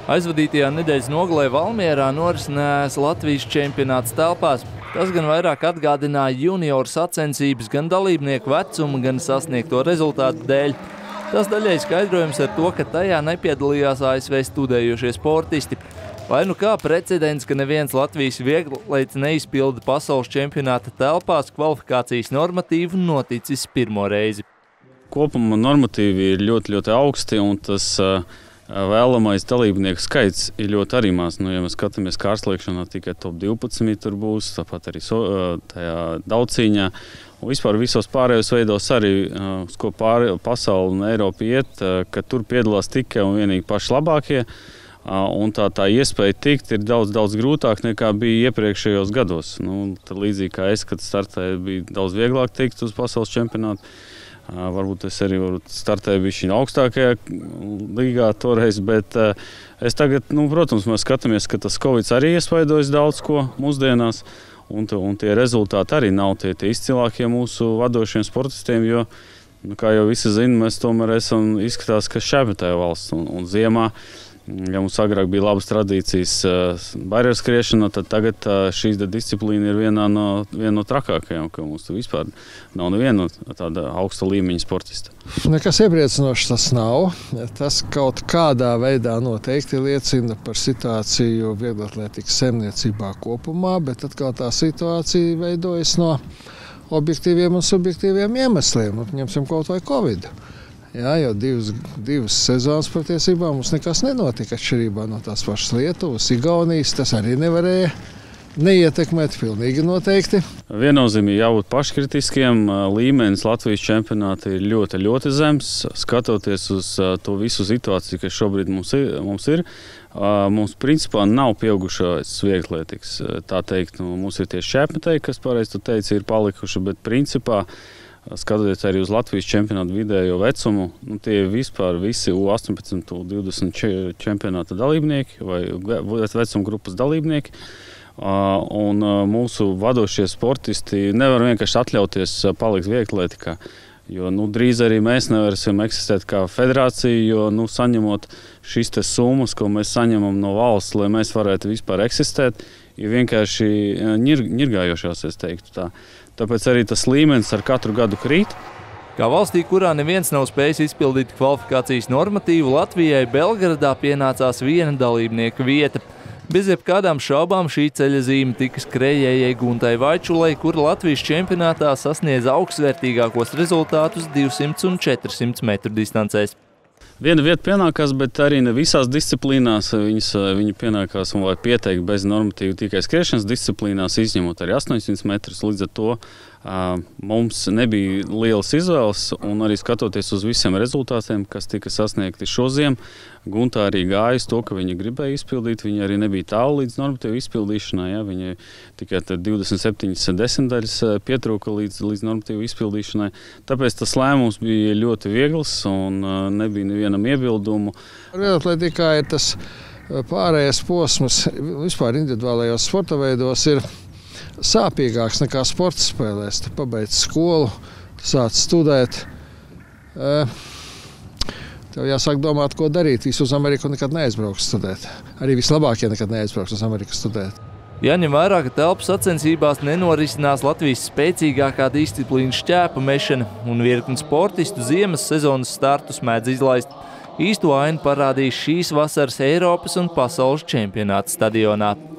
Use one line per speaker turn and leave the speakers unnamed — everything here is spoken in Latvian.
Aizvadītajā nedēļas nogalē Valmierā norisinājās Latvijas čempionāts telpās. Tas gan vairāk atgādināja junioru sacensības gan dalībnieku vecuma, gan sasniegto rezultātu dēļ. Tas daļai skaidrojums ar to, ka tajā nepiedalījās ASV studējošie sportisti. Vai nu kā precedents, ka neviens Latvijas vieglatlētis neizpilda pasaules čempionāta telpās kvalifikācijas normatīvu noticis pirmo reizi.
Kopumā normatīvi ir ļoti augsti, un tas vēlamais dalībnieku skaits ir ļoti arī maz. Ja mēs skatāmies kārslēkšanā, tikai top 12 tur būs, tāpat arī tajā daudzcīņā. Un vispār visos pārējos veidos arī, uz ko pasauli un Eiropa iet, ka tur piedalās tikai un vienīgi paši labākie. Un tā iespēja tikt ir daudz grūtāk nekā bija iepriekšējos gados. Tad līdzīgi kā es, kad startēju, bija daudz vieglāk tikt uz pasaules čempionātu. Varbūt es arī startēju bišķiņ augstākajā līgā toreiz, bet es tagad, protams, mēs skatāmies, ka tas Covid arī iespaidojas daudz ko mūsdienās, un tie rezultāti arī nav tie izcilākie mūsu vadošiem sportistiem, jo, kā jau visi zina, mēs tomēr esam izskatās, ka šķēpētāja valsts un ziemā. Ja mums agrāk bija labas tradīcijas barjeru skriešana, tad tagad šī disciplīna ir viena no trakākajām, ka mums vispār nav neviena tāda augsta līmeņa sportista.
Nekas iepriecinošs tas nav. Tas kaut kādā veidā noteikti liecina par situāciju vieglatlētikas saimniecībā kopumā, bet atkal tā situācija veidojas no objektīviem un subjektīviem iemesliem. Ņemsim kaut vai Covid. Jā, jau divas sezonas patiesībā mums nekas nenotika atšķirībā no tās pašas Lietuvas, Igaunijas. Tas arī nevarēja neietekmēt pilnīgi noteikti.
Viennozīmīgi jābūt paškritiskiem. Līmenis Latvijas čempionāta ir ļoti zems. Skatoties uz to visu situāciju, kas šobrīd mums ir, mums principā nav pieaugušais vieglatlētikas. Tā teikt, mums ir tie šķēpmetēji, kas pareizi tu teici, ir palikuši, bet principā skatoties arī uz Latvijas čempionātu vidējo vecumu, tie vispār visi U18, U20 čempionāta dalībnieki vai vecuma grupas dalībnieki. Un mūsu vadošie sportisti nevar vienkārši atļauties palikt vieglatlētikā, jo drīz arī mēs nevarēsim eksistēt kā federācija, jo saņemot šīs summas, ko mēs saņemam no valsts, lai mēs varētu vispār eksistēt, ir vienkārši ņirgājošās, es teiktu tā. Tāpēc arī tas līmenis ar katru gadu krīt.
Kā valstī, kurā neviens nav spējis izpildīt kvalifikācijas normatīvu, Latvijai Belgradā pienācās viena dalībnieka vieta. Bez jebkādām šaubām šī ceļazīme tika skrējējai Guntai Vaičulai, kur Latvijas čempionātā sasniedz augstsvērtīgākos rezultātus 200 un 400 metru distancēs.
Viena vieta pienākās, bet arī ne visās disciplīnās. Viņa pienākās un vai pieteikt bez normatīvu tikai skriešanas disciplīnās, izņemot arī 800 metrus. Līdz ar to mums nebija lielas izvēles, un arī skatoties uz visiem rezultātiem, kas tika sasniegti šoziem, Gunta arī gāja uz to, ka viņa gribēja izpildīt. Viņa arī nebija tālu līdz normatīvu izpildīšanai. Ja? Viņai tikai 27 desmitaļas pietrūka līdz normatīvu izpildīšanai. Tāpēc tas lēmums bija ļoti viegls un nebija nevienam iebildumu.
Vieglatlētikā ir tas pārējais posms vispār individuālajos sporta veidos ir sāpīgāks nekā sporta spēlēs. Tu pabeidz skolu, tu sāc studēt. Tev jāsāk domāt, ko darīt. Visi uz Ameriku nekad neaizbrauks studēt. Arī vislabākie nekad neaizbrauks uz Ameriku studēt.
Jāņem vērā, ka telpu sacensībās nenorisinās Latvijas spēcīgākā disciplīna šķēpa mešana, un virkni sportistu ziemas sezonas startus mēdz izlaist. Īsto ainu parādīs šīs vasaras Eiropas un pasaules čempionāta stadionā.